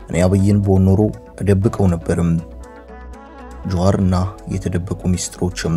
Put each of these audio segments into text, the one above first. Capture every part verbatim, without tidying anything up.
እኔ አብይን ቦኖሮ እደብቀው ነበርም። ጀዋርና የተደበቁ ሚስጥሮችም።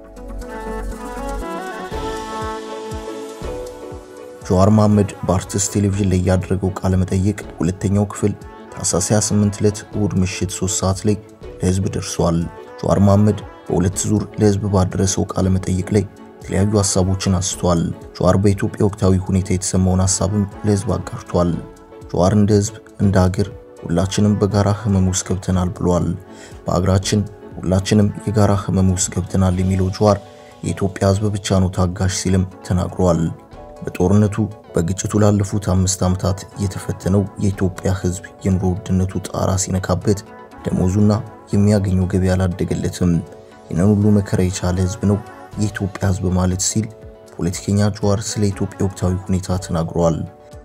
ጀዋር መሐመድ በአርቲስት ቴሌቪዥን ላይ ያደረገው ቃለ መጠይቅ ሁለተኛው ክፍል ታህሳስ ሃያ ስምንት ዕለት እሁድ ምሽት ሶስት ሰዓት ላይ ለህዝብ ደርሷል። ጀዋር መሐመድ በሁለት ዙር ለህዝብ ባደረሰው ቃለ መጠይቅ ላይ የተለያዩ ሐሳቦችን አስቷል። ጀዋር በኢትዮጵያ ወቅታዊ ሁኔታ የተሰማውን ሐሳብም ለህዝብ አጋርቷል። ጀዋር እንደ ህዝብ እንደ ሀገር ሁላችንም በጋራ ህመም ውስጥ ገብተናል ብሏል። በአገራችን ሁላችንም የጋራ ህመም ውስጥ ገብተናል የሚለው ጀዋር የኢትዮጵያ ህዝብ ብቻ ነው ታጋሽ ሲልም ተናግሯል። በጦርነቱ በግጭቱ ላለፉት አምስት ዓመታት የተፈተነው የኢትዮጵያ ህዝብ የኑሮ ውድነቱ ጣራ ሲነካበት ደሞዙና የሚያገኘው ገቢ አላደገለትም። ይህንን ሁሉ መከራ የቻለ ህዝብ ነው የኢትዮጵያ ህዝብ ማለት ሲል ፖለቲከኛ ጀዋር ስለ ኢትዮጵያ ወቅታዊ ሁኔታ ተናግሯል።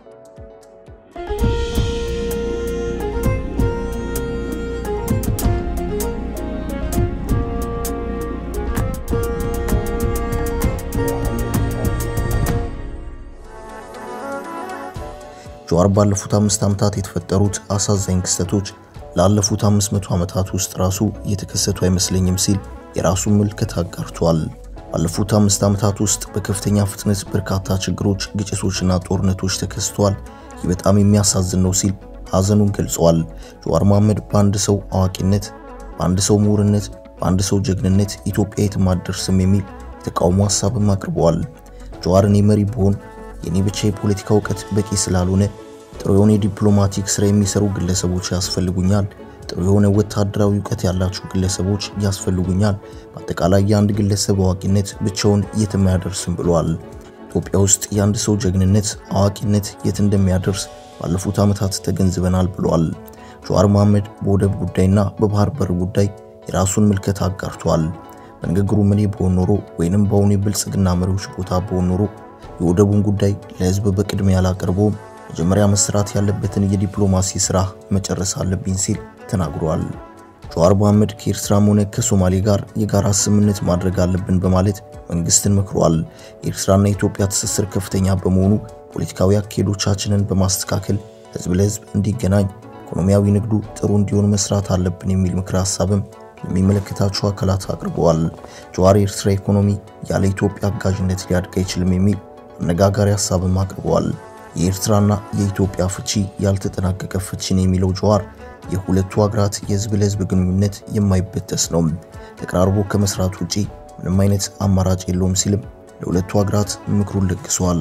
ጀዋር ባለፉት አምስት ዓመታት የተፈጠሩት አሳዛኝ ክስተቶች ላለፉት አምስት መቶ ዓመታት ውስጥ ራሱ የተከሰቱ አይመስለኝም ሲል የራሱን ምልከታ አጋርቷል። ባለፉት አምስት ዓመታት ውስጥ በከፍተኛ ፍጥነት በርካታ ችግሮች፣ ግጭቶችና ጦርነቶች ተከስተዋል። ይህ በጣም የሚያሳዝን ነው ሲል ሐዘኑን ገልጿል። ጀዋር መሐመድ በአንድ ሰው አዋቂነት፣ በአንድ ሰው ምሁርነት፣ በአንድ ሰው ጀግንነት ኢትዮጵያ የትም አትደርስም የሚል የተቃውሞ ሐሳብም አቅርበዋል። ጀዋር እኔ መሪ ብሆን የኔ ብቻ የፖለቲካ ዕውቀት በቂ ስላልሆነ ጥሩ የሆነ ዲፕሎማቲክ ስራ የሚሰሩ ግለሰቦች ያስፈልጉኛል፣ ጥሩ የሆነ ወታደራዊ ዕውቀት ያላቸው ግለሰቦች ያስፈልጉኛል፣ በአጠቃላይ የአንድ ግለሰብ አዋቂነት ብቻውን የትም አያደርስም ብሏል። ኢትዮጵያ ውስጥ የአንድ ሰው ጀግንነት፣ አዋቂነት የት እንደሚያደርስ ባለፉት ዓመታት ተገንዝበናል ብሏል። ጀዋር መሐመድ በወደብ ጉዳይና በባህር በር ጉዳይ የራሱን ምልከታ አጋርቷል። በንግግሩ እኔ ብሆን ኖሮ ወይንም በአሁኑ የብልጽግና መሪዎች ቦታ ብሆን ኖሮ የወደቡን ጉዳይ ለህዝብ በቅድሚያ ያላቀርበውም መጀመሪያ መስራት ያለበትን የዲፕሎማሲ ስራ መጨረስ አለብኝ ሲል ተናግሯል። ጀዋር መሐመድ ከኤርትራም ሆነ ከሶማሌ ጋር የጋራ ስምምነት ማድረግ አለብን በማለት መንግስትን መክሯል። የኤርትራና የኢትዮጵያ ትስስር ከፍተኛ በመሆኑ ፖለቲካዊ አካሄዶቻችንን በማስተካከል ህዝብ ለህዝብ እንዲገናኝ፣ ኢኮኖሚያዊ ንግዱ ጥሩ እንዲሆን መስራት አለብን የሚል ምክረ ሐሳብም ለሚመለከታቸው አካላት አቅርበዋል። ጀዋር የኤርትራ ኢኮኖሚ ያለ ኢትዮጵያ አጋዥነት ሊያድግ አይችልም የሚል አነጋጋሪ ሐሳብም አቅርበዋል። የኤርትራና የኢትዮጵያ ፍቺ ያልተጠናቀቀ ፍቺ ነው የሚለው ጀዋር የሁለቱ ሀገራት የህዝብ ለህዝብ ግንኙነት የማይበጠስ ነው፣ ተቀራርቦ ከመስራት ውጪ ምንም አይነት አማራጭ የለውም ሲልም ለሁለቱ ሀገራት ምክሩን ለግሷል።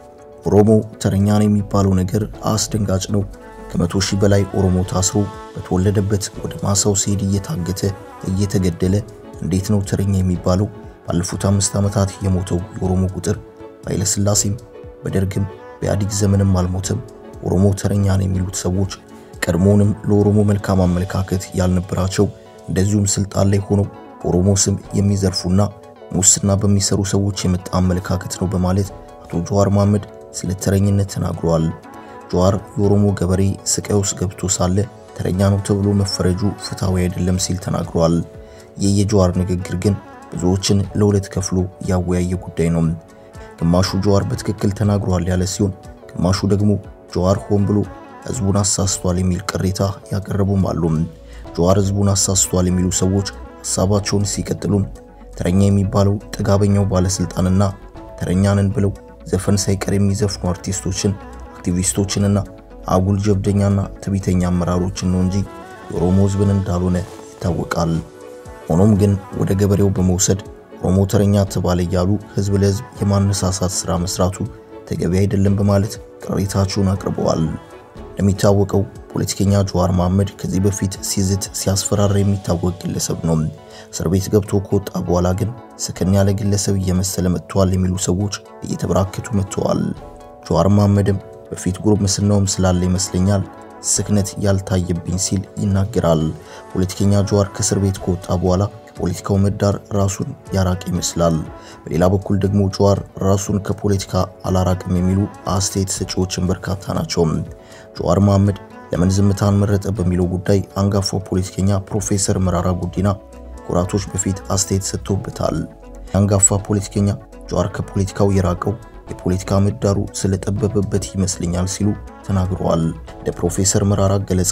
ኦሮሞ ተረኛ ነው የሚባለው ነገር አስደንጋጭ ነው። ከመቶ ሺህ በላይ ኦሮሞ ታስሮ በተወለደበት ወደ ማሳው ሲሄድ እየታገተ እየተገደለ እንዴት ነው ተረኛ የሚባለው? ባለፉት አምስት ዓመታት የሞተው የኦሮሞ ቁጥር በኃይለ ሥላሴም በደርግም በኢህአዴግ ዘመንም አልሞተም። ኦሮሞ ተረኛ ነው የሚሉት ሰዎች ቀድሞውንም ለኦሮሞ መልካም አመለካከት ያልነበራቸው እንደዚሁም ስልጣን ላይ ሆነው ኦሮሞ ስም የሚዘርፉና ሙስና በሚሰሩ ሰዎች የመጣ አመለካከት ነው በማለት አቶ ጀዋር መሐመድ ስለ ተረኝነት ተናግሯል። ጀዋር የኦሮሞ ገበሬ ስቃይ ውስጥ ገብቶ ሳለ ተረኛ ነው ተብሎ መፈረጁ ፍትሃዊ አይደለም ሲል ተናግሯል። የየጀዋር ንግግር ግን ብዙዎችን ለሁለት ከፍሎ ያወያየ ጉዳይ ነው። ግማሹ ጀዋር በትክክል ተናግሯል ያለ ሲሆን ግማሹ ደግሞ ጀዋር ሆን ብሎ ህዝቡን አሳስቷል የሚል ቅሬታ ያቀረቡም አሉ። ጀዋር ህዝቡን አሳስቷል የሚሉ ሰዎች ሐሳባቸውን ሲቀጥሉ ተረኛ የሚባለው ጥጋበኛው ባለስልጣንና ተረኛንን ብለው ዘፈን ሳይቀር የሚዘፍኑ አርቲስቶችን፣ አክቲቪስቶችንና አጉል ጀብደኛና ትቢተኛ አመራሮችን ነው እንጂ የኦሮሞ ህዝብን እንዳልሆነ ይታወቃል። ሆኖም ግን ወደ ገበሬው በመውሰድ ኦሮሞ ተረኛ ተባለ ያሉ ህዝብ ለህዝብ የማነሳሳት ስራ መስራቱ ተገቢ አይደለም በማለት ቅሬታቸውን አቅርበዋል። እንደሚታወቀው ፖለቲከኛ ጀዋር መሐመድ ከዚህ በፊት ሲዝት ሲያስፈራራ የሚታወቅ ግለሰብ ነው። እስር ቤት ገብቶ ከወጣ በኋላ ግን ሰከን ያለ ግለሰብ እየመሰለ መጥቷል የሚሉ ሰዎች እየተበራከቱ መጥተዋል። ጀዋር መሐመድም በፊት ጉርምስናውም ስላለ ይመስለኛል ስክነት ያልታየብኝ ሲል ይናገራል። ፖለቲከኛ ጀዋር ከእስር ቤት ከወጣ በኋላ ከፖለቲካው ምህዳር ራሱን ያራቀ ይመስላል። በሌላ በኩል ደግሞ ጀዋር ራሱን ከፖለቲካ አላራቅም የሚሉ አስተያየት ሰጪዎችን በርካታ ናቸው። ጀዋር መሐመድ ለምን ዝምታን መረጠ በሚለው ጉዳይ አንጋፋው ፖለቲከኛ ፕሮፌሰር መራራ ጉዲና ከወራቶች በፊት አስተያየት ሰጥቶበታል። አንጋፋ ፖለቲከኛ ጀዋር ከፖለቲካው የራቀው የፖለቲካ ምህዳሩ ስለጠበበበት ይመስለኛል ሲሉ ተናግረዋል። ለፕሮፌሰር መራራ ገለጻ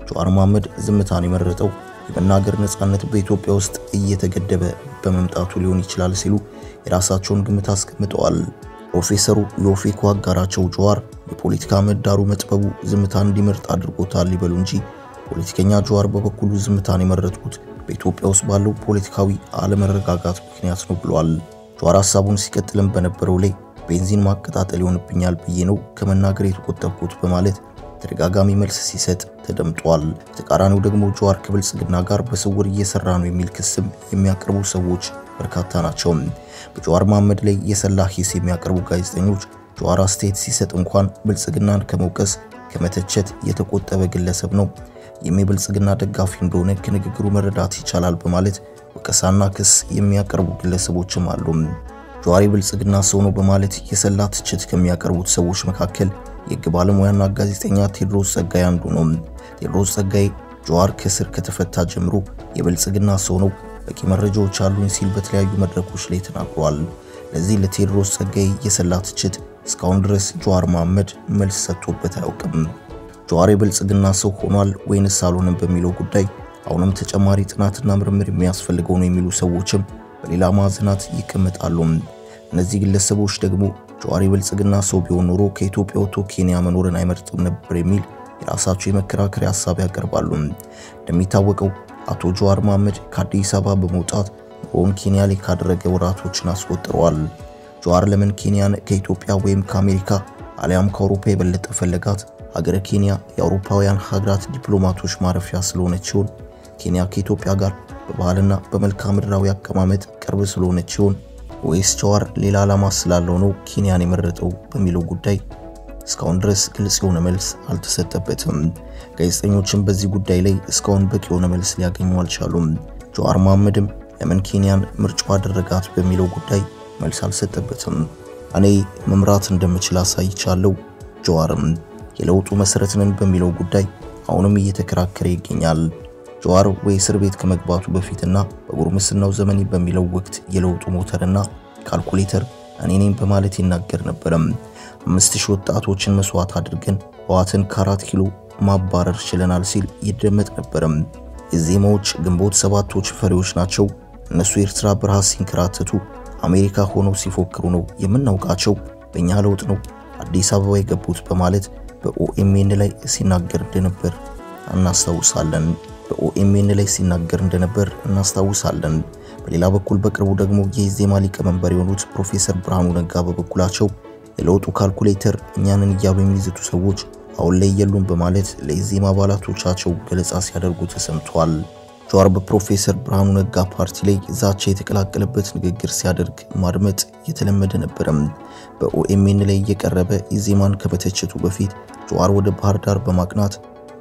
ጀዋር መሐመድ ዝምታን የመረጠው የመናገር ነጻነት በኢትዮጵያ ውስጥ እየተገደበ በመምጣቱ ሊሆን ይችላል ሲሉ የራሳቸውን ግምት አስቀምጠዋል። ፕሮፌሰሩ የኦፌኮ አጋራቸው ጀዋር የፖለቲካ ምህዳሩ መጥበቡ ዝምታን እንዲመርጥ አድርጎታል ይበሉ እንጂ ፖለቲከኛ ጀዋር በበኩሉ ዝምታን የመረጥኩት በኢትዮጵያ ውስጥ ባለው ፖለቲካዊ አለመረጋጋት ምክንያት ነው ብሏል። ጀዋር ሐሳቡን ሲቀጥልም በነበረው ላይ ቤንዚን ማቀጣጠል ይሆንብኛል ብዬ ነው ከመናገር የተቆጠብኩት በማለት ተደጋጋሚ መልስ ሲሰጥ ተደምጧል። በተቃራኒው ደግሞ ጀዋር ከብልጽግና ጋር በስውር እየሰራ ነው የሚል ክስም የሚያቀርቡ ሰዎች በርካታ ናቸው። በጀዋር መሐመድ ላይ የሰላ ሂስ የሚያቀርቡ ጋዜጠኞች ጀዋር አስተያየት ሲሰጥ እንኳን ብልጽግናን ከመውቀስ ከመተቸት የተቆጠበ ግለሰብ ነው፣ የሚብልጽግና ደጋፊ እንደሆነ ከንግግሩ መረዳት ይቻላል በማለት ወቀሳና ክስ የሚያቀርቡ ግለሰቦችም አሉ። ጀዋር ብልጽግና ሰው ነው በማለት የሰላ ትችት ከሚያቀርቡት ሰዎች መካከል የሕግ ባለሙያና ጋዜጠኛ ቴዎድሮስ ጸጋይ አንዱ ነው። ቴዎድሮስ ጸጋይ ጀዋር ከስር ከተፈታ ጀምሮ የብልጽግና ሰው ነው፣ በቂ መረጃዎች አሉኝ ሲል በተለያዩ መድረኮች ላይ ተናግሯል። ለዚህ ለቴዎድሮስ ጸጋይ የሰላ ትችት እስካሁን ድረስ ጀዋር መሐመድ መልስ ሰጥቶበት አያውቅም። ጀዋር የብልጽግና ሰው ሆኗል ወይንስ አልሆነም በሚለው ጉዳይ አሁንም ተጨማሪ ጥናትና ምርምር የሚያስፈልገው ነው የሚሉ ሰዎችም በሌላ ማዕዘናት ይቀመጣሉ። እነዚህ ግለሰቦች ደግሞ ጀዋር የብልጽግና ሰው ቢሆን ኖሮ ከኢትዮጵያ ወጥቶ ኬንያ መኖርን አይመርጥም ነበር የሚል የራሳቸው የመከራከሪያ ሐሳብ ያቀርባሉ። እንደሚታወቀው አቶ ጀዋር መሐመድ ከአዲስ አበባ በመውጣት ኑሮውን ኬንያ ላይ ካደረገ ወራቶችን አስቆጥረዋል። ጀዋር ለምን ኬንያን ከኢትዮጵያ ወይም ከአሜሪካ አሊያም ከአውሮፓ የበለጠ ፈለጋት? ሀገረ ኬንያ የአውሮፓውያን ሀገራት ዲፕሎማቶች ማረፊያ ስለሆነች ይሆን? ኬንያ ከኢትዮጵያ ጋር በባህልና በመልክዓ ምድራዊ አቀማመጥ ቅርብ ስለሆነች ይሆን? ወይስ ጀዋር ሌላ ዓላማ ስላለው ነው ኬንያን የመረጠው በሚለው ጉዳይ እስካሁን ድረስ ግልጽ የሆነ መልስ አልተሰጠበትም። ጋዜጠኞችም በዚህ ጉዳይ ላይ እስካሁን በቂ የሆነ መልስ ሊያገኙ አልቻሉም። ጀዋር መሐመድም ለምን ኬንያን ምርጫው አደረጋት በሚለው ጉዳይ መልስ አልሰጠበትም። እኔ መምራት እንደምችል አሳይቻለሁ፣ ጀዋርም የለውጡ መሰረት ነን በሚለው ጉዳይ አሁንም እየተከራከረ ይገኛል። ጀዋር ወይ እስር ቤት ከመግባቱ በፊትና በጉርምስናው ዘመን በሚለው ወቅት የለውጡ ሞተርና ካልኩሌተር እኔ ነኝ በማለት ይናገር ነበርም። አምስት ሺህ ወጣቶችን መስዋዕት አድርገን ህወሓትን ከአራት ኪሎ ማባረር ችለናል ሲል ይደመጥ ነበርም። የዜማዎች ግንቦት ሰባቶች ፈሪዎች ናቸው፣ እነሱ ኤርትራ በረሃ ሲንከራተቱ አሜሪካ ሆነው ሲፎክሩ ነው የምናውቃቸው፣ በእኛ ለውጥ ነው አዲስ አበባ የገቡት በማለት በኦኤምኤን ላይ ሲናገር እንደነበር እናስታውሳለን። በኦኤምኤን ላይ ሲናገር እንደነበር እናስታውሳለን። በሌላ በኩል በቅርቡ ደግሞ የኢዜማ ሊቀመንበር የሆኑት ፕሮፌሰር ብርሃኑ ነጋ በበኩላቸው የለውጡ ካልኩሌተር እኛንን እያሉ የሚይዙት ሰዎች አሁን ላይ የሉም በማለት ለኢዜማ አባላቶቻቸው ገለጻ ሲያደርጉ ተሰምቷል። ጀዋር በፕሮፌሰር ብርሃኑ ነጋ ፓርቲ ላይ ዛቻ የተቀላቀለበት ንግግር ሲያደርግ ማድመጥ የተለመደ ነበርም። በኦኤምኤን ላይ የቀረበ ኢዜማን ከመተቸቱ በፊት ጀዋር ወደ ባህር ዳር በማቅናት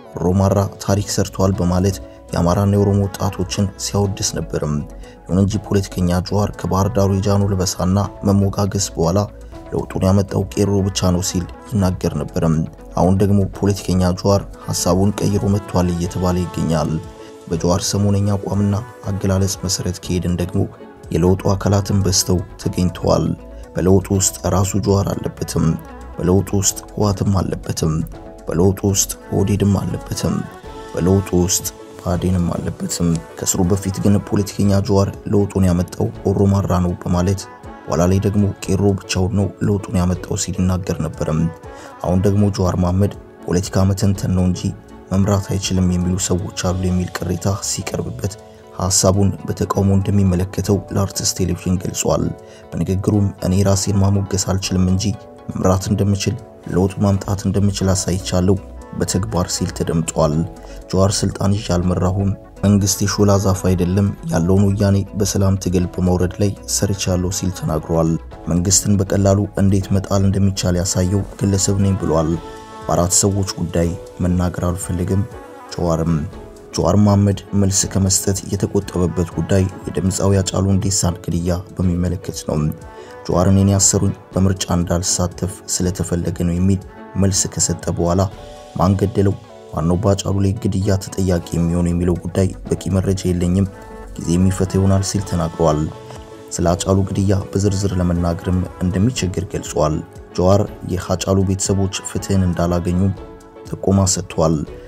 ሮማራ ታሪክ ሰርቷል በማለት የአማራና የኦሮሞ ወጣቶችን ሲያወድስ ነበርም። ይሁን እንጂ ፖለቲከኛ ጀዋር ከባህር ዳሩ የጃኖ ልበሳና መሞጋገስ በኋላ ለውጡን ያመጣው ቄሮ ብቻ ነው ሲል ይናገር ነበርም። አሁን ደግሞ ፖለቲከኛ ጀዋር ሐሳቡን ቀይሮ መጥቷል እየተባለ ይገኛል። በጀዋር ሰሞነኛ አቋምና አገላለጽ መሰረት ከሄድን ደግሞ የለውጡ አካላትን በስተው ተገኝተዋል። በለውጡ ውስጥ ራሱ ጀዋር አለበትም፣ በለውጡ ውስጥ ህወሓትም አለበትም፣ በለውጡ ውስጥ ኦህዴድም አለበትም፣ በለውጡ ውስጥ ብአዴንም አለበትም። ከስሩ በፊት ግን ፖለቲከኛ ጀዋር ለውጡን ያመጣው ኦሮማራ ነው በማለት ኋላ ላይ ደግሞ ቄሮ ብቻውን ነው ለውጡን ያመጣው ሲል ይናገር ነበርም። አሁን ደግሞ ጀዋር መሐመድ ፖለቲካ መተንተን ነው እንጂ መምራት አይችልም የሚሉ ሰዎች አሉ የሚል ቅሬታ ሲቀርብበት ሐሳቡን በተቃውሞ እንደሚመለከተው ለአርትስ ቴሌቪዥን ገልጿል። በንግግሩም እኔ ራሴን ማሞገስ አልችልም እንጂ መምራት እንደምችል ለውጥ ማምጣት እንደምችል አሳይቻለሁ በተግባር ሲል ተደምጧል። ጀዋር ስልጣን ይዤ አልመራሁም፣ መንግስት የሾላ ዛፍ አይደለም፣ ያለውን ወያኔ በሰላም ትግል በመውረድ ላይ ሰርቻለሁ ሲል ተናግሯል። መንግስትን በቀላሉ እንዴት መጣል እንደሚቻል ያሳየው ግለሰብ ነኝ ብሏል። በአራት ሰዎች ጉዳይ መናገር አልፈልግም። ጀዋርም ጀዋር መሐመድ መልስ ከመስጠት የተቆጠበበት ጉዳይ የድምፃዊ ሃጫሉ ሁንዴሳን ግድያ በሚመለከት ነው። ጀዋርን እኔን ያሰሩኝ በምርጫ እንዳልሳተፍ ስለተፈለገ ነው የሚል መልስ ከሰጠ በኋላ ማን ገደለው፣ ማነው በሃጫሉ ላይ ግድያ ተጠያቂ የሚሆነው የሚለው ጉዳይ በቂ መረጃ የለኝም፣ ጊዜ የሚፈታ ይሆናል ሲል ተናግሯል። ስለ ሃጫሉ ግድያ በዝርዝር ለመናገርም እንደሚቸገር ገልጿል። ጀዋር የሃጫሉ ቤተሰቦች ፍትህን እንዳላገኙ ጥቆማ ሰጥቷል።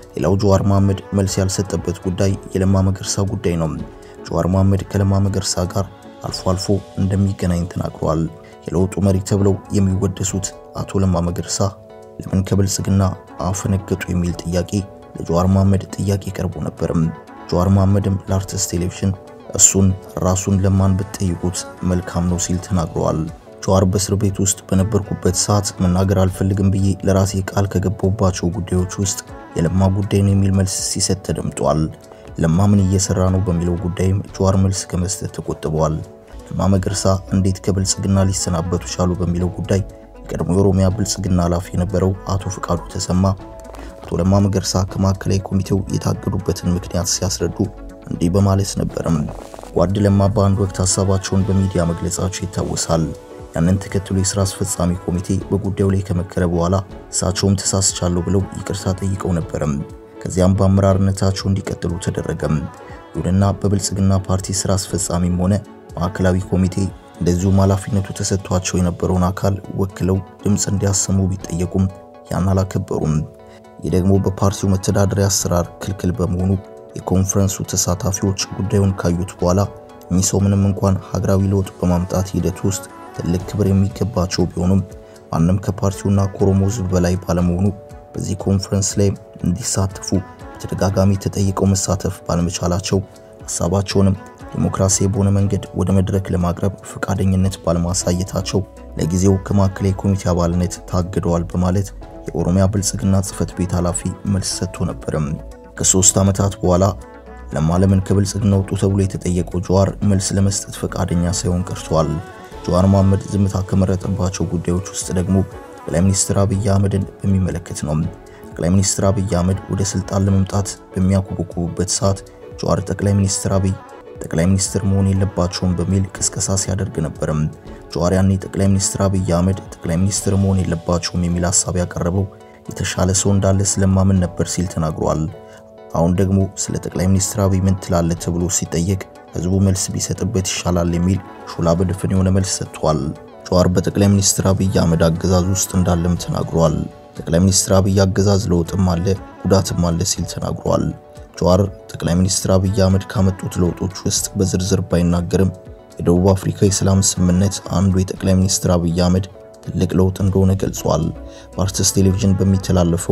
ሌላው ጀዋር መሐመድ መልስ ያልሰጠበት ጉዳይ የለማ መገርሳ ጉዳይ ነው። ጀዋር መሐመድ ከለማ መገርሳ ጋር አልፎ አልፎ እንደሚገናኝ ተናግሯል። የለውጡ መሪ ተብለው የሚወደሱት አቶ ለማ መገርሳ ለምን ከብልጽግና አፈነገጡ የሚል ጥያቄ ለጀዋር መሐመድ ጥያቄ ቀርቦ ነበር። ጀዋር መሐመድም ለአርትስ ቴሌቪዥን እሱን ራሱን ለማን ብትጠይቁት መልካም ነው ሲል ተናግሯል። ጀዋር በእስር ቤት ውስጥ በነበርኩበት ሰዓት መናገር አልፈልግም ብዬ ለራሴ ቃል ከገባሁባቸው ጉዳዮች ውስጥ የለማ ጉዳይ ነው የሚል መልስ ሲሰጥ ተደምጧል። ለማ ምን እየሰራ ነው በሚለው ጉዳይም ጀዋር መልስ ከመስጠት ተቆጥቧል። ለማ መገርሳ እንዴት ከብልጽግና ሊሰናበቱ ቻሉ በሚለው ጉዳይ የቀድሞ የኦሮሚያ ብልጽግና ኃላፊ የነበረው አቶ ፍቃዱ ተሰማ አቶ ለማ መገርሳ ከማዕከላዊ ኮሚቴው የታገዱበትን ምክንያት ሲያስረዱ እንዲህ በማለት ነበርም። ጓድ ለማ በአንድ ወቅት ሐሳባቸውን በሚዲያ መግለጻቸው ይታወሳል። ያንን ተከትሎ የሥራ አስፈጻሚ ኮሚቴ በጉዳዩ ላይ ከመከረ በኋላ እሳቸውም ተሳስቻለሁ ብለው ይቅርታ ጠይቀው ነበርም። ከዚያም በአመራርነታቸው እንዲቀጥሉ ተደረገም። ይሁንና በብልጽግና ፓርቲ ሥራ አስፈጻሚም ሆነ ማዕከላዊ ኮሚቴ እንደዚሁም ኃላፊነቱ ተሰጥቷቸው የነበረውን አካል ወክለው ድምጽ እንዲያሰሙ ቢጠየቁም ያን አላከበሩም። ይህ ደግሞ በፓርቲው መተዳደሪያ አሰራር ክልክል በመሆኑ የኮንፈረንሱ ተሳታፊዎች ጉዳዩን ካዩት በኋላ እኚህ ሰው ምንም እንኳን ሀገራዊ ለውጥ በማምጣት ሂደት ውስጥ ትልቅ ክብር የሚገባቸው ቢሆኑም ማንም ከፓርቲውና ከኦሮሞ ሕዝብ በላይ ባለመሆኑ በዚህ ኮንፈረንስ ላይ እንዲሳተፉ በተደጋጋሚ ተጠይቀው መሳተፍ ባለመቻላቸው ሐሳባቸውንም ዲሞክራሲያዊ በሆነ መንገድ ወደ መድረክ ለማቅረብ ፈቃደኝነት ባለማሳየታቸው ለጊዜው ከማዕከላዊ ኮሚቴ አባልነት ታግደዋል በማለት የኦሮሚያ ብልጽግና ጽሕፈት ቤት ኃላፊ መልስ ሰጥቶ ነበርም። ከሶስት ዓመታት በኋላ ለማ ለምን ከብልጽግና ወጡ ተብሎ የተጠየቀው ጀዋር መልስ ለመስጠት ፈቃደኛ ሳይሆን ቀርቷል። ጀዋር መሐመድ ዝምታ ከመረጠባቸው ጉዳዮች ውስጥ ደግሞ ጠቅላይ ሚኒስትር አብይ አህመድን በሚመለከት ነው። ጠቅላይ ሚኒስትር አብይ አህመድ ወደ ስልጣን ለመምጣት በሚያኮበኩቡበት ሰዓት ጀዋር ጠቅላይ ሚኒስትር አብይ ጠቅላይ ሚኒስትር መሆን የለባቸውም በሚል ቅስቀሳ ሲያደርግ ነበርም። ጀዋር ያኔ ጠቅላይ ሚኒስትር አብይ አህመድ ጠቅላይ ሚኒስትር መሆን የለባቸውም የሚል ሐሳብ ያቀረበው የተሻለ ሰው እንዳለ ስለማምን ነበር ሲል ተናግሯል። አሁን ደግሞ ስለ ጠቅላይ ሚኒስትር አብይ ምን ትላለህ ተብሎ ሲጠየቅ ህዝቡ መልስ ቢሰጥበት ይሻላል የሚል ሾላ በድፍን የሆነ መልስ ሰጥቷል። ጀዋር በጠቅላይ ሚኒስትር አብይ አህመድ አገዛዝ ውስጥ እንዳለም ተናግሯል። ጠቅላይ ሚኒስትር አብይ አገዛዝ ለውጥም አለ ጉዳትም አለ ሲል ተናግሯል። ጀዋር ጠቅላይ ሚኒስትር አብይ አህመድ ካመጡት ለውጦች ውስጥ በዝርዝር ባይናገርም የደቡብ አፍሪካ የሰላም ስምምነት አንዱ የጠቅላይ ሚኒስትር አብይ አህመድ ትልቅ ለውጥ እንደሆነ ገልጿል። በአርትስ ቴሌቪዥን በሚተላለፈው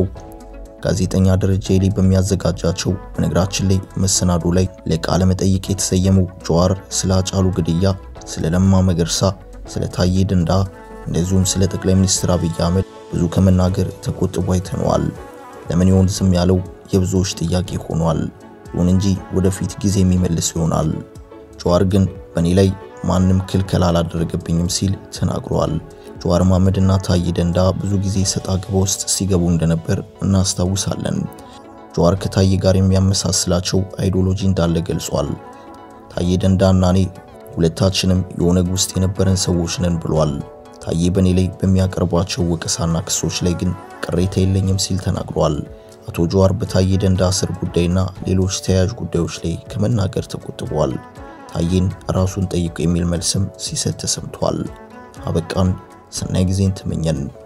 ጋዜጠኛ ደረጃ ሄሊ በሚያዘጋጃቸው በነገራችን ላይ መሰናዶ ላይ ለቃለ መጠይቅ የተሰየመው ጀዋር ስለ አጫሉ ግድያ፣ ስለ ለማ መገርሳ፣ ስለ ታዬ ደንዳ እንደዚሁም ስለ ጠቅላይ ሚኒስትር አብይ አህመድ ብዙ ከመናገር ተቆጥቦ አይተነዋል። ለምን ይሆን ዝም ያለው የብዙዎች ጥያቄ ሆኗል። ይሁን እንጂ ወደፊት ጊዜ የሚመልስ ይሆናል። ጀዋር ግን በእኔ ላይ ማንም ክልከላ አላደረገብኝም ሲል ተናግሯል። ጀዋር መሐመድና ታዬ ደንዳ ብዙ ጊዜ ሰጣ ገባ ውስጥ ሲገቡ እንደነበር እናስታውሳለን። ጀዋር ከታዬ ጋር የሚያመሳስላቸው አይዲዮሎጂ እንዳለ ገልጿል። ታዬ ደንዳና እኔ ሁለታችንም የኦነግ ውስጥ የነበረን ሰዎች ነን ብሏል። ታዬ በእኔ ላይ በሚያቀርቧቸው ወቀሳና ክሶች ላይ ግን ቅሬታ የለኝም ሲል ተናግሯል። አቶ ጀዋር በታዬ ደንዳ እስር ጉዳይና ሌሎች ተያያዥ ጉዳዮች ላይ ከመናገር ተቆጥቧል። ታዬን ራሱን ጠይቆ የሚል መልስም ሲሰጥ ተሰምቷል። አበቃን። ሰናይ ጊዜን ተመኘን።